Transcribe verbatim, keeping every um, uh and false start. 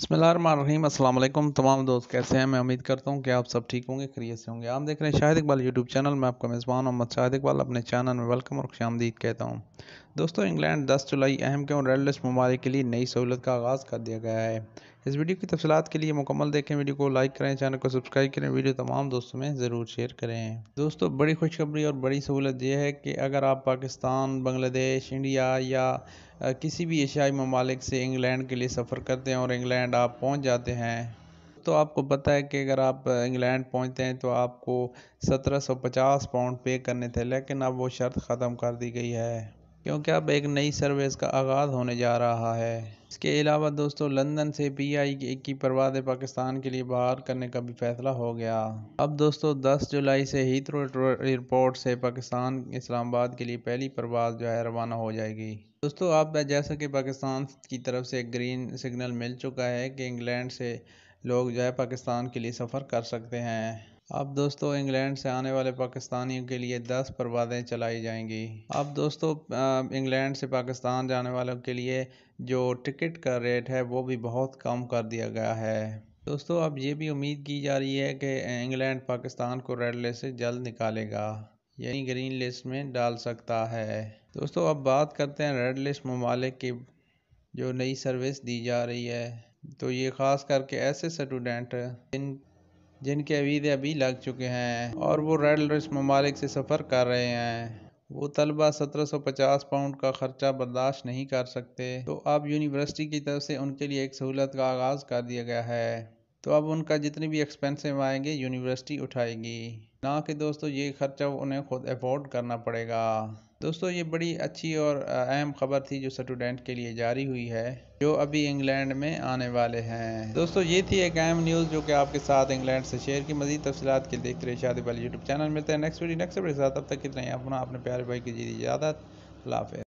बिस्मिल्लाहिर्रहमानिर्रहीम। अस्सलाम वालेकुम तमाम दोस्त, कैसे हैं? मैं उम्मीद करता हूं कि आप सब ठीक होंगे, खैरियत से होंगे। आप देख रहे हैं शाहिद इकबाल यूट्यूब चैनल। मैं आपका मेज़बान मोहम्मद शाहिद इकबाल अपने चैनल में वेलकम और खुशामदीद कहता हूं। दोस्तों, इंग्लैंड दस जुलाई अहम क्यों रेड लिस्ट ममालिक के लिए नई सहूलत का आगाज़ कर दिया गया है। इस वीडियो की तफसीलात के लिए मुकम्मल देखें, वीडियो को लाइक करें, चैनल को सब्सक्राइब करें, वीडियो तमाम दोस्तों में ज़रूर शेयर करें। दोस्तों, बड़ी खुशखबरी और बड़ी सहूलत यह है कि अगर आप पाकिस्तान, बांग्लादेश, इंडिया या किसी भी एशियाई ममालिक से इंग्लैंड के लिए सफ़र करते हैं और इंग्लैंड आप पहुंच जाते हैं, तो आपको पता है कि अगर आप इंग्लैंड पहुंचते हैं तो आपको सत्रह सौ पचास पाउंड पे करने थे, लेकिन अब वो शर्त ख़त्म कर दी गई है क्योंकि अब एक नई सर्विस का आगाज़ होने जा रहा है। इसके अलावा दोस्तों, लंदन से पी आई की परवाज़ें पाकिस्तान के लिए बाहर करने का भी फैसला हो गया। अब दोस्तों, दस जुलाई से हीथ्रो एयरपोर्ट से पाकिस्तान इस्लामाबाद के लिए पहली परवाज़ जो है रवाना हो जाएगी। दोस्तों, आप जैसा कि पाकिस्तान की तरफ से ग्रीन सिग्नल मिल चुका है कि इंग्लैंड से लोग जो है पाकिस्तान के लिए सफ़र कर सकते हैं। अब दोस्तों, इंग्लैंड से आने वाले पाकिस्तानियों के लिए दस परवाज़ें चलाई जाएंगी। अब दोस्तों, इंग्लैंड से पाकिस्तान जाने वालों के लिए जो टिकट का रेट है वो भी बहुत कम कर दिया गया है। दोस्तों, अब ये भी उम्मीद की जा रही है कि इंग्लैंड पाकिस्तान को रेड लिस्ट से जल्द निकालेगा, यानी ग्रीन लिस्ट में डाल सकता है। दोस्तों, अब बात करते हैं रेड लिस्ट ममालिक की जो नई सर्विस दी जा रही है। तो ये ख़ास करके ऐसे स्टूडेंट जिन जिनके वीज़े अभी लग चुके हैं और वो रेड लिस्ट ममालिक से सफ़र कर रहे हैं, वो तलबा सत्रह सौ पचास पाउंड का ख़र्चा बर्दाश्त नहीं कर सकते। तो अब यूनिवर्सिटी की तरफ से उनके लिए एक सहूलत का आगाज़ कर दिया गया है। तो अब उनका जितने भी एक्सपेंसिव आएंगे यूनिवर्सिटी उठाएगी, ना कि दोस्तों ये ख़र्चा उन्हें खुद अफोर्ड करना पड़ेगा। दोस्तों, ये बड़ी अच्छी और अहम खबर थी जो स्टूडेंट के लिए जारी हुई है जो अभी इंग्लैंड में आने वाले हैं। दोस्तों, ये थी एक अहम न्यूज़ जो कि आपके साथ इंग्लैंड से शेयर की। मज़ीद तफसीलात के देखते रहिए शाहिद इकबाल यूट्यूब चैनल। मिलते हैं नेक्स्ट वीडियो नेक्स्ट वीडियो के साथ। तब तक कितना ही अपना अपने प्यारे भाई की जी इजाज़त। अल्लाह हाफ़िज़।